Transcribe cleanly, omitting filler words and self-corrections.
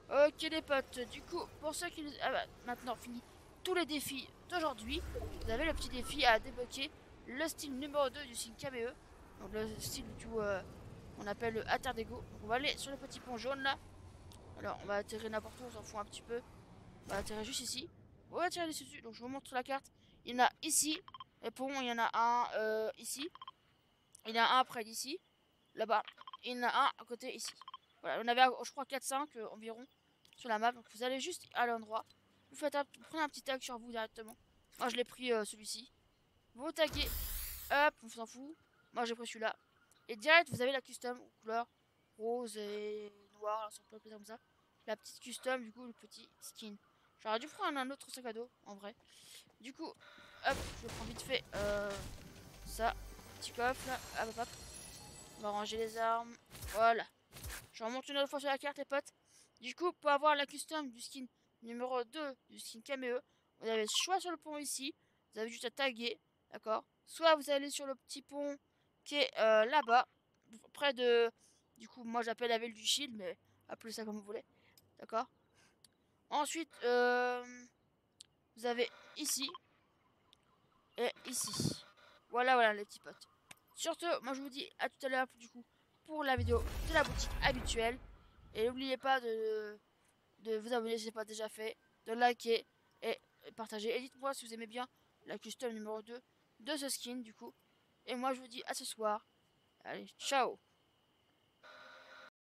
Ok les potes, du coup, pour ceux qui maintenant fini tous les défis d'aujourd'hui, vous avez le petit défi à débloquer le style numéro 2 du signe KBE. Donc le style on appelle le Atardego. Donc on va aller sur le petit pont jaune là. Alors on va atterrir n'importe où, on s'en fout un petit peu. On va atterrir juste ici. On va atterrir dessus, donc je vous montre la carte. Il y en a ici, les ponts, il y en a un ici. Il y en a un près d'ici, là-bas. Il y en a un à côté ici. Voilà, on avait je crois 4-5 environ sur la map. Donc vous allez juste à l'endroit. Vous prenez un petit tag sur vous directement. Moi je l'ai pris celui-ci. Vous taguez, hop, on s'en fout. Moi j'ai pris celui-là. Et direct vous avez la custom aux couleurs rose et noir, là, sur plein de comme ça. La petite custom, du coup le petit skin. J'aurais dû prendre un autre sac à dos en vrai. Du coup, hop, je prends vite fait ça. Petit coffre là, hop hop hop. On va ranger les armes. Voilà. Je remonte une autre fois sur la carte, les potes. Du coup, pour avoir la custom du skin numéro 2 du skin Cameo, vous avez le choix sur le pont ici. Vous avez juste à taguer, d'accord. Soit vous allez sur le petit pont qui est là-bas, près de... Du coup, moi j'appelle la ville du shield, mais appelez ça comme vous voulez, d'accord. Ensuite, vous avez ici et ici. Voilà, voilà les petits potes. Surtout, moi je vous dis à tout à l'heure du coup pour la vidéo de la boutique habituelle. Et n'oubliez pas de vous abonner si ce n'est pas déjà fait, de liker et partager. Et dites-moi si vous aimez bien la custom numéro 2 de ce skin du coup. Et moi je vous dis à ce soir. Allez, ciao.